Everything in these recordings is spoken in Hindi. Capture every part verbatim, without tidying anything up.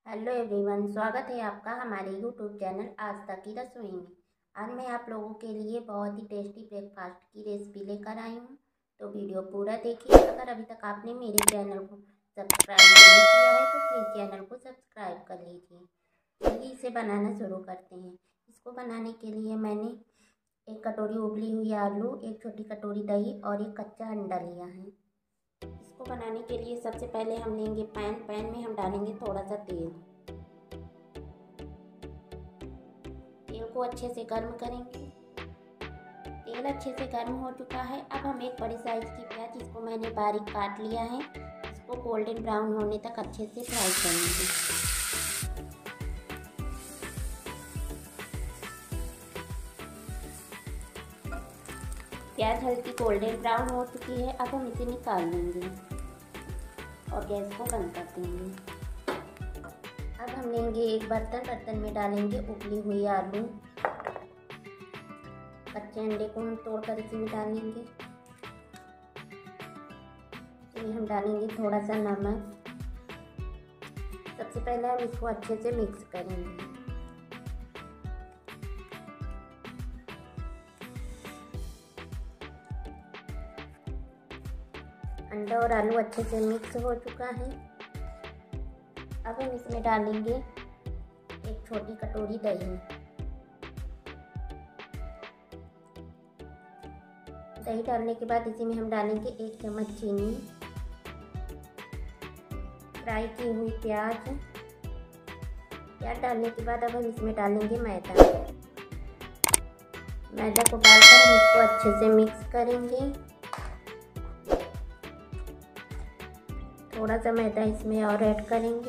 हेलो एवरीवन, स्वागत है आपका हमारे यूट्यूब चैनल आज तक की रसोई में। आज मैं आप लोगों के लिए बहुत ही टेस्टी ब्रेकफास्ट की रेसिपी लेकर आई हूँ, तो वीडियो पूरा देखिए। अगर अभी तक आपने मेरे चैनल को सब्सक्राइब नहीं किया है तो प्लीज़ चैनल को सब्सक्राइब कर लीजिए। चलिए इसे बनाना शुरू करते हैं। इसको बनाने के लिए मैंने एक कटोरी उबली हुई आलू, एक छोटी कटोरी दही और एक कच्चा अंडा लिया है। इसको बनाने के लिए सबसे पहले हम लेंगे पैन। पैन में हम डालेंगे थोड़ा सा तेल। तेल को अच्छे से गर्म करेंगे। तेल अच्छे से गर्म हो चुका है। अब हम एक बड़ी साइज की प्याज, इसको मैंने बारीक काट लिया है, इसको गोल्डन ब्राउन होने तक अच्छे से फ्राई करेंगे। प्याज हल्की गोल्डन ब्राउन हो चुकी है। अब हम इसे निकाल लेंगे और गैस को बंद कर देंगे। अब हम लेंगे एक बर्तन। बर्तन में डालेंगे उबली हुई आलू। कच्चे अंडे को हम तोड़कर इसी में डालेंगे। इसमें हम डालेंगे थोड़ा सा नमक। सबसे पहले हम इसको अच्छे से मिक्स करेंगे। अंडा और आलू अच्छे से मिक्स हो चुका है। अब हम इसमें डालेंगे एक छोटी कटोरी दही। दही डालने के बाद इसी में हम डालेंगे एक चम्मच चीनी, फ्राई की हुई प्याज। प्याज डालने के बाद अब हम इसमें डालेंगे मैदा। मैदा को डालकर हम इसको अच्छे से मिक्स करेंगे। थोड़ा सा मैदा इसमें और ऐड करेंगे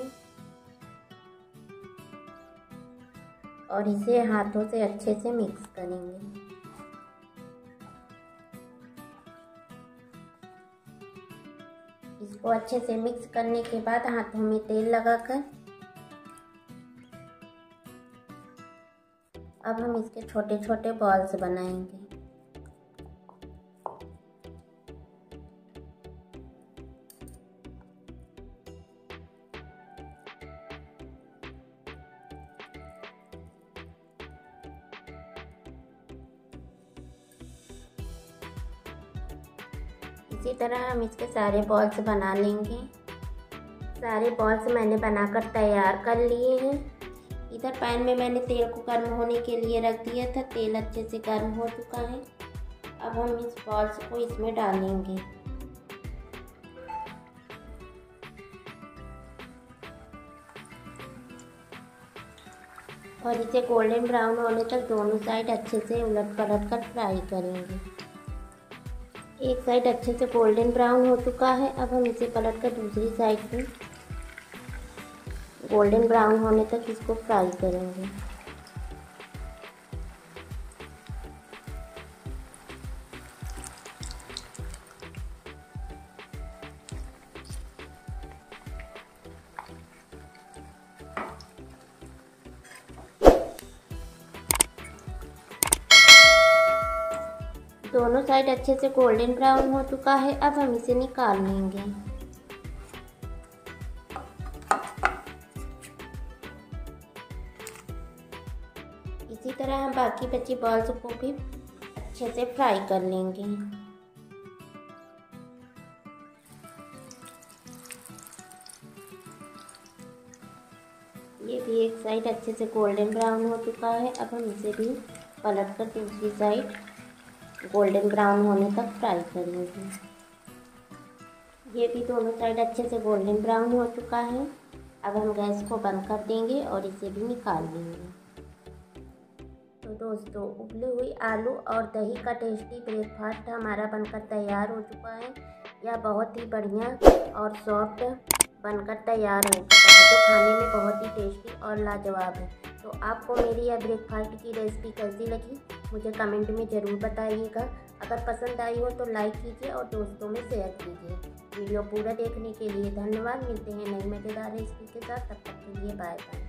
और इसे हाथों से अच्छे से मिक्स करेंगे। इसको अच्छे से मिक्स करने के बाद हाथों में तेल लगाकर अब हम इसके छोटे छोटे बॉल्स बनाएंगे। इसी तरह हम इसके सारे बॉल्स बना लेंगे। सारे बॉल्स मैंने बनाकर तैयार कर लिए हैं। इधर पैन में मैंने तेल को गर्म होने के लिए रख दिया था। तेल अच्छे से गर्म हो चुका है। अब हम इस बॉल्स को इसमें डालेंगे। और इसे गोल्डन ब्राउन होने तक दोनों साइड अच्छे से उलट पलट कर फ्राई करेंगे। एक साइड अच्छे से गोल्डन ब्राउन हो चुका है। अब हम इसे पलट कर दूसरी साइड पे गोल्डन ब्राउन होने तक इसको फ्राई करेंगे। दोनों साइड अच्छे से गोल्डन ब्राउन हो चुका है। अब हम इसे निकाल लेंगे। इसी तरह हम बाकी बची बॉल्स को भी अच्छे से फ्राई कर लेंगे। ये भी एक साइड अच्छे से गोल्डन ब्राउन हो चुका है। अब हम इसे भी पलट कर दूसरी साइड गोल्डन ब्राउन होने तक फ्राई करेंगे। ये भी दोनों साइड अच्छे से गोल्डन ब्राउन हो चुका है। अब हम गैस को बंद कर देंगे और इसे भी निकाल लेंगे। तो दोस्तों, उबली हुई आलू और दही का टेस्टी ब्रेकफास्ट हमारा बनकर तैयार हो चुका है। यह बहुत ही बढ़िया और सॉफ्ट बनकर तैयार हो चुका है, जो खाने में बहुत ही टेस्टी और लाजवाब है। तो आपको मेरी यह ब्रेकफास्ट की रेसिपी कैसी लगी मुझे कमेंट में ज़रूर बताइएगा। अगर पसंद आई हो तो लाइक कीजिए और दोस्तों में शेयर कीजिए। वीडियो पूरा देखने के लिए धन्यवाद। मिलते हैं नई मज़ेदार रेसिपी के साथ। तब तक के लिए बाय बाय।